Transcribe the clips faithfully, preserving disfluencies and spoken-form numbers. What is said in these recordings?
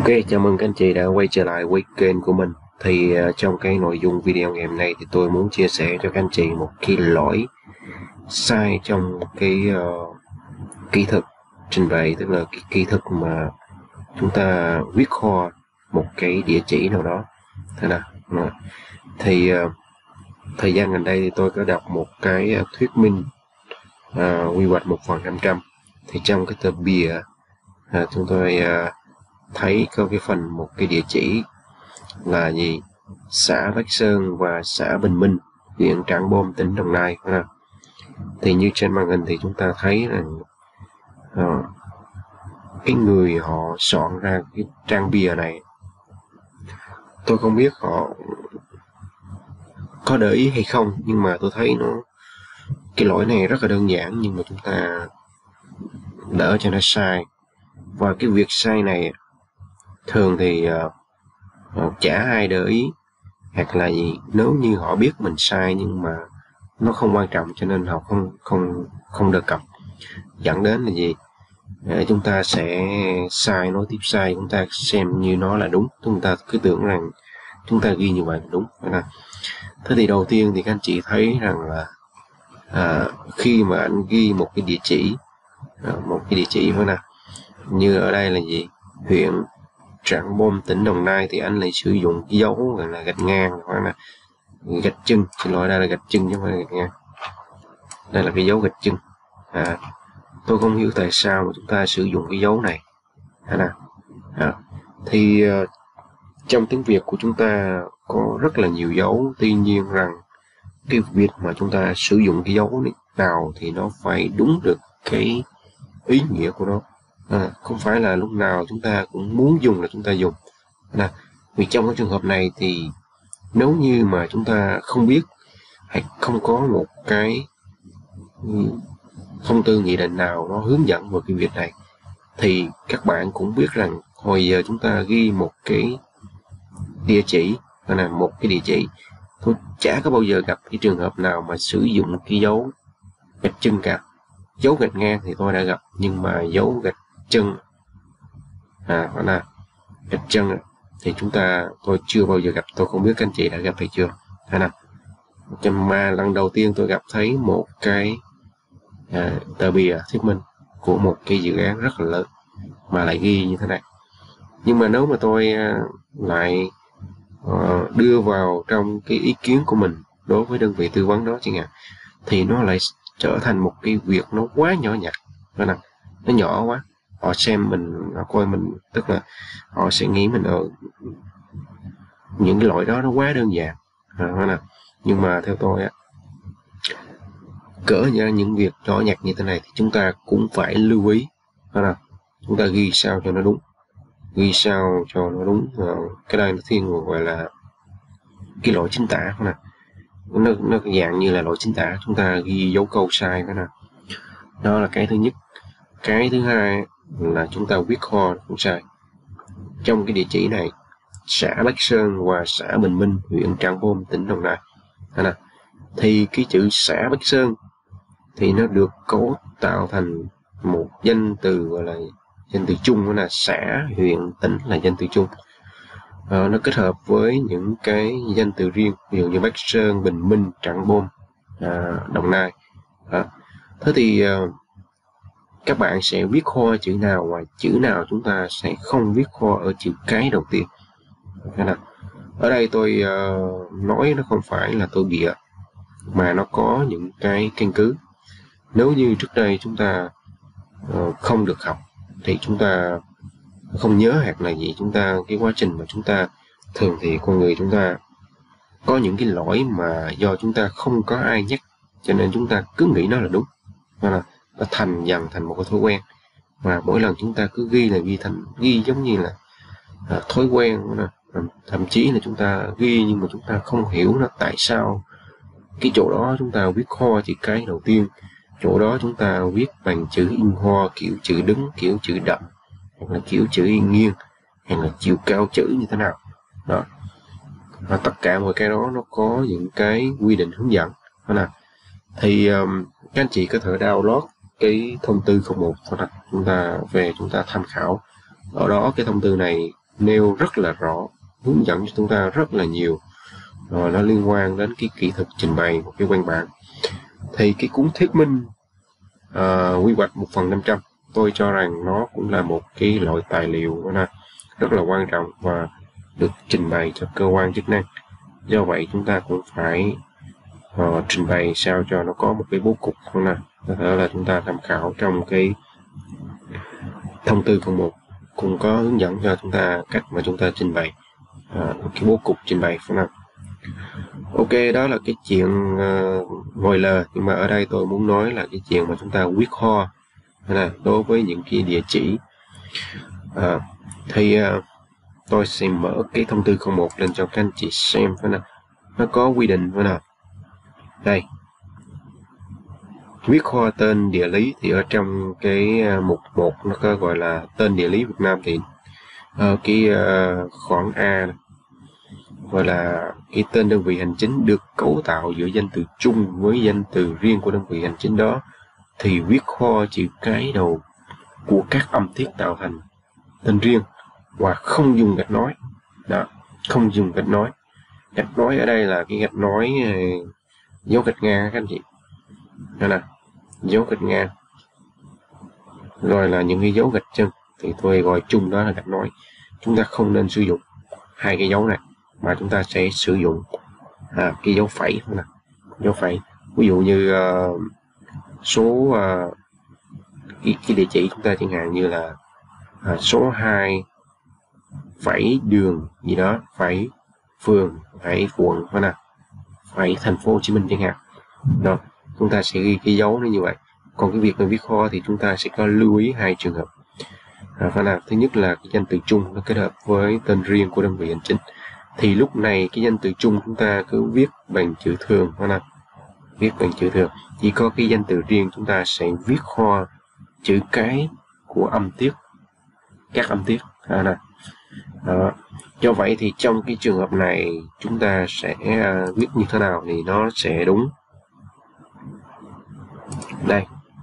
Ok, chào mừng các anh chị đã quay trở lại với kênh của mình. Thì uh, trong cái nội dung video ngày hôm nay thì tôi muốn chia sẻ cho các anh chị một cái lỗi sai trong cái uh, kỹ thuật trình bày, tức là cái kỹ thuật mà chúng ta viết kho một cái địa chỉ nào đó. Thế nào? Rồi. Thì uh, thời gian gần đây thì tôi có đọc một cái uh, thuyết minh uh, quy hoạch một phần năm trăm. Thì trong cái tờ bìa uh, chúng tôi uh, thấy có cái phần một cái địa chỉ là gì, xã Bách Sơn và xã Bình Minh, huyện Trảng Bom, tỉnh Đồng Nai. Thì như trên màn hình thì chúng ta thấy là uh, cái người họ soạn ra cái trang bìa này, tôi không biết họ có để ý hay không, nhưng mà tôi thấy nó cái lỗi này rất là đơn giản nhưng mà chúng ta đỡ cho nó sai. Và cái việc sai này thường thì uh, chả ai để ý, hoặc là gì, nếu như họ biết mình sai nhưng mà nó không quan trọng cho nên họ không không không đề cập, dẫn đến là gì, để chúng ta sẽ sai nối tiếp sai, chúng ta xem như nó là đúng, chúng ta cứ tưởng rằng chúng ta ghi như vậy là đúng. Thế thì đầu tiên thì các anh chị thấy rằng là à, khi mà anh ghi một cái địa chỉ, à, một cái địa chỉ thôi nè, như ở đây là gì, huyện Trảng Bom, tỉnh Đồng Nai, thì anh lại sử dụng cái dấu gọi là gạch ngang hoặc là gạch chân, xin lỗi, đây là gạch chân chứ không phải là gạch ngang, đây là cái dấu gạch chân. À, tôi không hiểu tại sao mà chúng ta sử dụng cái dấu này. À, à, thì uh, trong tiếng Việt của chúng ta có rất là nhiều dấu, tuy nhiên rằng cái việc mà chúng ta sử dụng cái dấu nào thì nó phải đúng được cái ý nghĩa của nó. À, không phải là lúc nào chúng ta cũng muốn dùng là chúng ta dùng. À, vì trong cái trường hợp này thì nếu như mà chúng ta không biết hay không có một cái thông tư nghị định nào nó hướng dẫn về cái việc này, thì các bạn cũng biết rằng hồi giờ chúng ta ghi một cái địa chỉ, là một cái địa chỉ, tôi chả có bao giờ gặp cái trường hợp nào mà sử dụng cái dấu gạch chân cả. Dấu gạch ngang thì tôi đã gặp, nhưng mà dấu gạch chân, à đó là gạch chân thì chúng ta tôi chưa bao giờ gặp. Tôi không biết các anh chị đã gặp hay chưa. Hay nào, mà lần đầu tiên tôi gặp thấy một cái à, tờ bìa thuyết minh của một cái dự án rất là lớn mà lại ghi như thế này. Nhưng mà nếu mà tôi à, lại à, đưa vào trong cái ý kiến của mình đối với đơn vị tư vấn đó chẳng hạn, thì nó lại trở thành một cái việc nó quá nhỏ nhặt, nó nó nhỏ quá. Họ xem mình, họ coi mình, tức là họ sẽ nghĩ mình ở những cái lỗi đó nó quá đơn giản. À, nhưng mà theo tôi á, cỡ như những việc nhỏ nhặt như thế này thì chúng ta cũng phải lưu ý. À, chúng ta ghi sao cho nó đúng, ghi sao cho nó đúng. À, cái đây nó thiên gọi là cái lỗi chính tả. À, nó, nó dạng như là lỗi chính tả, chúng ta ghi dấu câu sai. Đó, đó là cái thứ nhất. Cái thứ hai là chúng ta viết kho cũng sai. Trong cái địa chỉ này, xã Bách Sơn và xã Bình Minh, huyện Trảng Bom, tỉnh Đồng Nai, à, thì cái chữ xã Bách Sơn thì nó được cấu tạo thành một danh từ gọi là danh từ chung, đó là xã, huyện, tỉnh là danh từ chung. À, nó kết hợp với những cái danh từ riêng, ví dụ như Bách Sơn, Bình Minh, Trảng Bom, à, Đồng Nai. À, thế thì à, các bạn sẽ viết kho chữ nào và chữ nào chúng ta sẽ không viết kho ở chữ cái đầu tiên. Ở đây tôi uh, nói nó không phải là tôi bịa, mà nó có những cái căn cứ. Nếu như trước đây chúng ta uh, không được học thì chúng ta không nhớ, hoặc là gì, chúng ta cái quá trình mà chúng ta thường thì con người chúng ta có những cái lỗi mà do chúng ta không có ai nhắc, cho nên chúng ta cứ nghĩ nó là đúng, là nó thành dần thành một cái thói quen, và mỗi lần chúng ta cứ ghi là ghi thành ghi giống như là à, thói quen. Thậm chí là chúng ta ghi nhưng mà chúng ta không hiểu là tại sao cái chỗ đó chúng ta viết kho chữ cái đầu tiên, chỗ đó chúng ta viết bằng chữ in hoa, kiểu chữ đứng, kiểu chữ đậm, hoặc là kiểu chữ nghiêng, hay là chiều cao chữ như thế nào đó. Và tất cả mọi cái đó nó có những cái quy định hướng dẫn. Là thì um, các anh chị có thể download cái thông tư không một, hoặc là chúng ta về chúng ta tham khảo. Ở đó cái thông tư này nêu rất là rõ, hướng dẫn cho chúng ta rất là nhiều, rồi nó liên quan đến cái kỹ thuật trình bày một cái văn bản. Thì cái cuốn thuyết minh uh, quy hoạch một phần năm trăm, tôi cho rằng nó cũng là một cái loại tài liệu đó, rất là quan trọng và được trình bày cho cơ quan chức năng. Do vậy chúng ta cũng phải uh, trình bày sao cho nó có một cái bố cục nè, có thể là chúng ta tham khảo trong cái thông tư không một cũng có hướng dẫn cho chúng ta cách mà chúng ta trình bày uh, cái bố cục trình bày phải không? Ok, đó là cái chuyện uh, ngồi lờ, nhưng mà ở đây tôi muốn nói là cái chuyện mà chúng ta viết kho là đối với những cái địa chỉ. Uh, thì uh, tôi sẽ mở cái thông tư không một lên cho các anh chị xem phải nào. Nó có quy định phải nào. Đây, viết kho tên địa lý thì ở trong cái mục một nó có gọi là tên địa lý Việt Nam, thì uh, cái uh, khoản A này, gọi là cái tên đơn vị hành chính được cấu tạo giữa danh từ chung với danh từ riêng của đơn vị hành chính đó, thì viết kho chữ cái đầu của các âm tiết tạo thành tên riêng và không dùng gạch nối. Đó, không dùng gạch nối. Gạch nối ở đây là cái gạch nối uh, dấu gạch ngang các anh chị. Đó nè, dấu gạch ngang, rồi là những cái dấu gạch chân, thì tôi gọi chung đó là gạch nối. Chúng ta không nên sử dụng hai cái dấu này, mà chúng ta sẽ sử dụng à, cái dấu phẩy nè, dấu phẩy. Ví dụ như uh, số uh, cái, cái địa chỉ chúng ta chẳng hạn như là uh, số hai phẩy đường gì đó, phẩy phường, phẩy quận, phải nè, phẩy thành phố Hồ Chí Minh chẳng hạn. Đó, chúng ta sẽ ghi cái dấu nó như vậy. Còn cái việc mà viết kho thì chúng ta sẽ có lưu ý hai trường hợp. À, phải là thứ nhất là cái danh từ chung nó kết hợp với tên riêng của đơn vị hành chính. Thì lúc này cái danh từ chung chúng ta cứ viết bằng chữ thường, phải không? Viết bằng chữ thường. Chỉ có cái danh từ riêng chúng ta sẽ viết kho chữ cái của âm tiết, các âm tiết. À, này. Đó. Do vậy thì trong cái trường hợp này chúng ta sẽ uh, viết như thế nào thì nó sẽ đúng. Đây,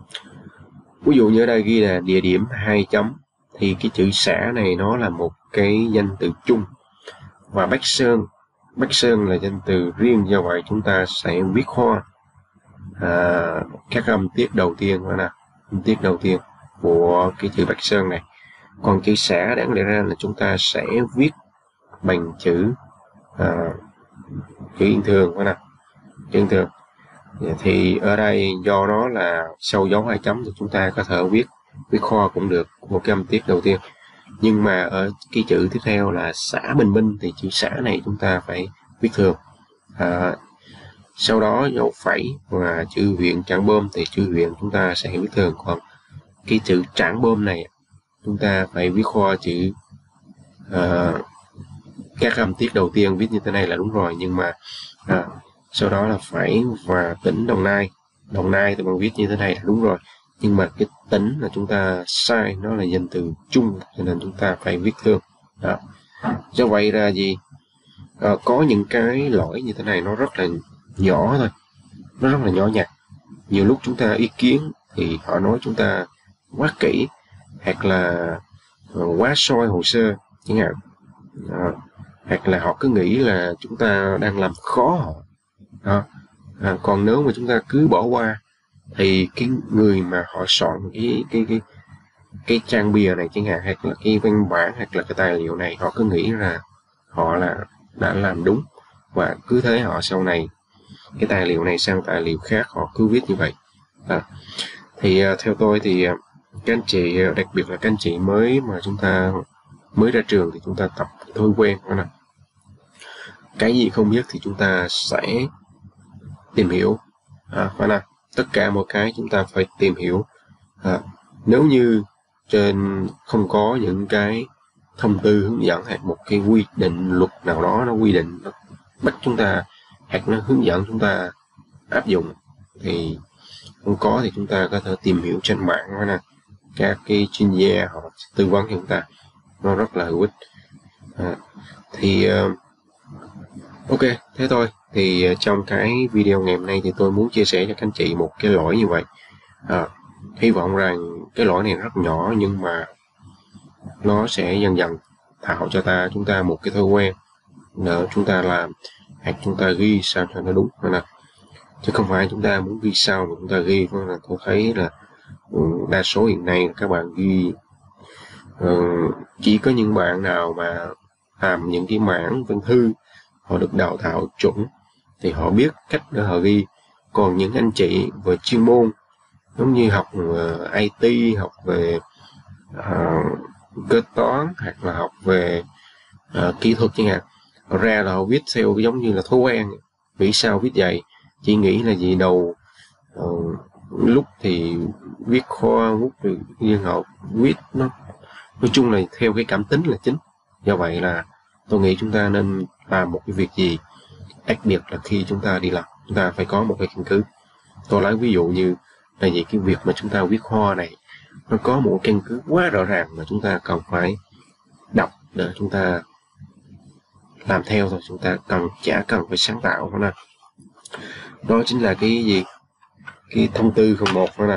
ví dụ như ở đây ghi là địa điểm hai chấm, thì cái chữ xã này nó là một cái danh từ chung, và Bắc Sơn, Bắc Sơn là danh từ riêng. Do vậy chúng ta sẽ viết kho à, các âm tiết đầu tiên, đó nè, âm tiết đầu tiên của cái chữ Bắc Sơn này. Còn chữ xã đáng lẽ ra là chúng ta sẽ viết bằng chữ à, chữ yên thường, đó nè, chữ yên thường. Thì ở đây do nó là sau dấu hai chấm thì chúng ta có thể viết viết kho cũng được của cái âm tiết đầu tiên. Nhưng mà ở cái chữ tiếp theo là xã Bình Minh thì chữ xã này chúng ta phải viết thường. À, sau đó dấu phẩy và chữ huyện Trảng Bom thì chữ huyện chúng ta sẽ viết thường. Còn cái chữ Trảng Bom này chúng ta phải viết kho chữ à, các âm tiết đầu tiên viết như thế này là đúng rồi. Nhưng mà à, sau đó là phải và tỉnh Đồng Nai, Đồng Nai thì bằng viết như thế này là đúng rồi. Nhưng mà cái tỉnh là chúng ta sai, nó là danh từ chung cho nên chúng ta phải viết thường. Đó. Do vậy ra gì à, có những cái lỗi như thế này nó rất là nhỏ thôi, nó rất là nhỏ nhặt. Nhiều lúc chúng ta ý kiến thì họ nói chúng ta quá kỹ, hoặc là quá soi hồ sơ chẳng hạn, à, hoặc là họ cứ nghĩ là chúng ta đang làm khó họ. Đó. À, còn nếu mà chúng ta cứ bỏ qua thì cái người mà họ soạn cái cái cái cái trang bìa này chẳng hạn, hoặc là cái văn bản, hoặc là cái tài liệu này, họ cứ nghĩ là họ là đã làm đúng, và cứ thế họ sau này cái tài liệu này sang tài liệu khác họ cứ viết như vậy. À, thì uh, theo tôi thì uh, các anh chị, đặc biệt là các anh chị mới mà chúng ta mới ra trường thì chúng ta tập thói quen đó nè. Cái gì không biết thì chúng ta sẽ tìm hiểu, à, phải là tất cả mọi cái chúng ta phải tìm hiểu. À, nếu như trên không có những cái thông tư hướng dẫn hay một cái quy định luật nào đó nó quy định, nó bắt chúng ta hoặc nó hướng dẫn chúng ta áp dụng, thì không có thì chúng ta có thể tìm hiểu trên mạng đó nè. Các cái chuyên gia họ tư vấn cho chúng ta, nó rất là hữu ích. À, thì uh, ok, thế thôi. Thì trong cái video ngày hôm nay thì tôi muốn chia sẻ cho các anh chị một cái lỗi như vậy. À, hy vọng rằng cái lỗi này rất nhỏ nhưng mà nó sẽ dần dần tạo cho ta chúng ta một cái thói quen để chúng ta làm, hoặc chúng ta ghi sao cho nó đúng, là chứ không phải chúng ta muốn ghi sao mà chúng ta ghi. Là tôi thấy là đa số hiện nay các bạn ghi uh, chỉ có những bạn nào mà làm những cái mảng văn thư họ được đào tạo chuẩn thì họ biết cách để họ ghi. Còn những anh chị về chuyên môn giống như học uh, i tê, học về uh, kế toán, hoặc là học về uh, kỹ thuật chẳng hạn, họ ra là họ viết theo giống như là thói quen, nghĩ sao viết vậy, chỉ nghĩ là gì đầu uh, lúc thì viết kho, lúc thì riêng họ viết, nó nói chung là theo cái cảm tính là chính. Do vậy là tôi nghĩ chúng ta nên làm một cái việc gì, đặc biệt là khi chúng ta đi làm, chúng ta phải có một cái căn cứ. Tôi lấy ví dụ như là gì, cái việc mà chúng ta viết kho này nó có một căn cứ quá rõ ràng mà chúng ta cần phải đọc để chúng ta làm theo thôi, chúng ta cần chả cần phải sáng tạo nữa nè. Đó chính là cái gì, cái thông tư không một nữa nè.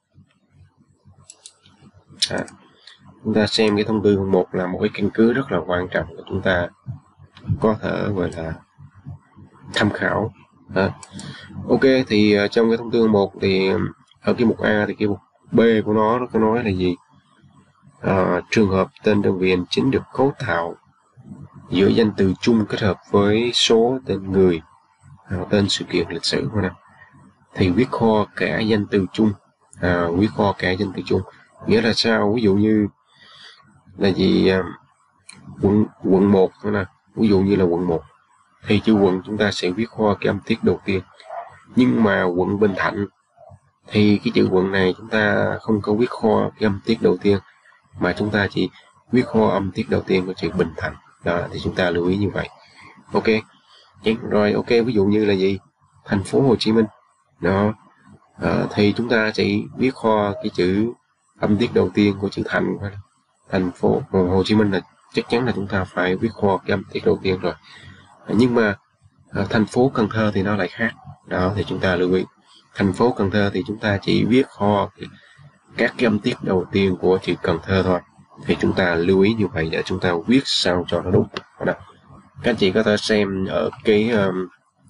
À, chúng ta xem cái thông tư không một là một cái căn cứ rất là quan trọng để chúng ta có thể gọi là tham khảo. À, ok, thì uh, trong cái thông tư không một thì ở cái mục A thì cái mục B của nó nó có nói là gì, à, trường hợp tên đơn vị hành chính được cấu tạo giữa danh từ chung kết hợp với số tên người, à, tên sự kiện lịch sử nè, thì viết kho cả danh từ chung, à, viết kho cả danh từ chung nghĩa là sao? Ví dụ như là gì, à, quận quận một nè, ví dụ như là quận một thì chữ quận chúng ta sẽ viết kho cái âm tiết đầu tiên, nhưng mà quận Bình Thạnh thì cái chữ quận này chúng ta không có viết kho cái âm tiết đầu tiên, mà chúng ta chỉ viết kho âm tiết đầu tiên của chữ Bình Thạnh. Đó, thì chúng ta lưu ý như vậy. Ok, rồi ok, ví dụ như là gì, thành phố Hồ Chí Minh đó, à, thì chúng ta chỉ viết kho cái chữ âm tiết đầu tiên của chữ thành. Thành phố Hồ Chí Minh là chắc chắn là chúng ta phải viết kho cái âm tiết đầu tiên rồi. Nhưng mà à, thành phố Cần Thơ thì nó lại khác. Đó, thì chúng ta lưu ý, thành phố Cần Thơ thì chúng ta chỉ viết kho các cái âm tiết đầu tiên của chữ Cần Thơ thôi. Thì chúng ta lưu ý như vậy để chúng ta viết sao cho nó đúng. Đó. Các anh chị có thể xem ở cái um,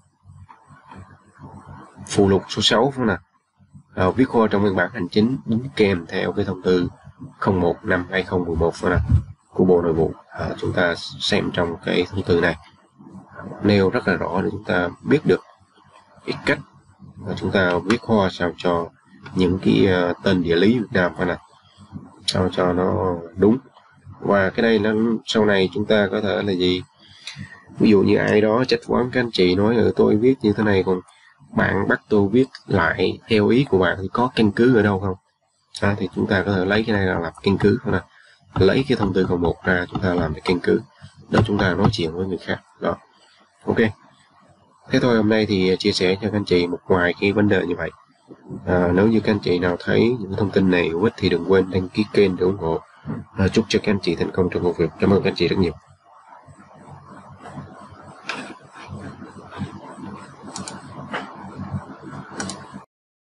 phụ lục số sáu nè, à, viết kho trong văn bản hành chính đính kèm theo cái thông tư không một năm hai không một một nè của Bộ Nội vụ. À, chúng ta xem trong cái thông tư này nêu rất là rõ để chúng ta biết được cái cách mà chúng ta viết kho sao cho những cái uh, tên địa lý Việt Nam phải là sao cho nó đúng. Và cái này nó sau này chúng ta có thể là gì, ví dụ như ai đó trách oán các anh chị nói ở tôi viết như thế này, còn bạn bắt tôi viết lại theo ý của bạn thì có căn cứ ở đâu không? À, thì chúng ta có thể lấy cái này là làm căn cứ, nè, lấy cái thông tư không một ra chúng ta làm cái căn cứ để chúng ta nói chuyện với người khác. Đó, ok. Thế thôi, hôm nay thì chia sẻ cho các anh chị một vài cái vấn đề như vậy. À, nếu như các anh chị nào thấy những thông tin này hữu ích thì đừng quên đăng ký kênh để ủng hộ. À, chúc cho các anh chị thành công trong công việc. Cảm ơn các anh chị rất nhiều.